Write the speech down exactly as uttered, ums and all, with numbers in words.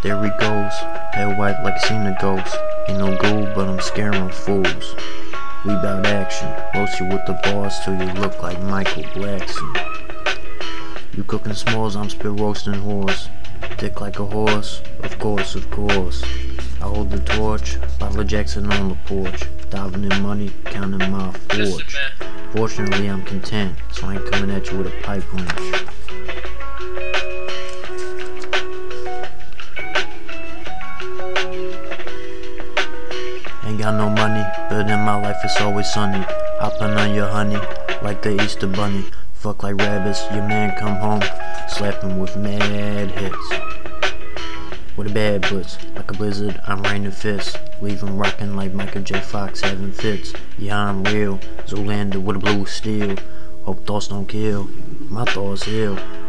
there he goes. Head white like seen a ghost. Ain't no gold, but I'm scaring fools. We bout action, roast you with the bars till you look like Michael Blackson. You cooking s'mores, I'm spit roasting whores. Dick like a horse, of course, of course. I hold the torch, Bottle Jackson on the porch. Diving in money, counting my forge. Fortunately, I'm content, so I ain't coming at you with a pipe wrench. Ain't got no money, but in my life it's always sunny. Hopping on your honey, like the Easter Bunny. Fuck like rabbits, your man come home, slap him with mad hits. With a bad butts, like a blizzard, I'm raining fists. Leave him rocking like Michael J. Fox having fits. Yeah, I'm real, Zoolander with a blue steel. Hope thoughts don't kill, my thoughts heal.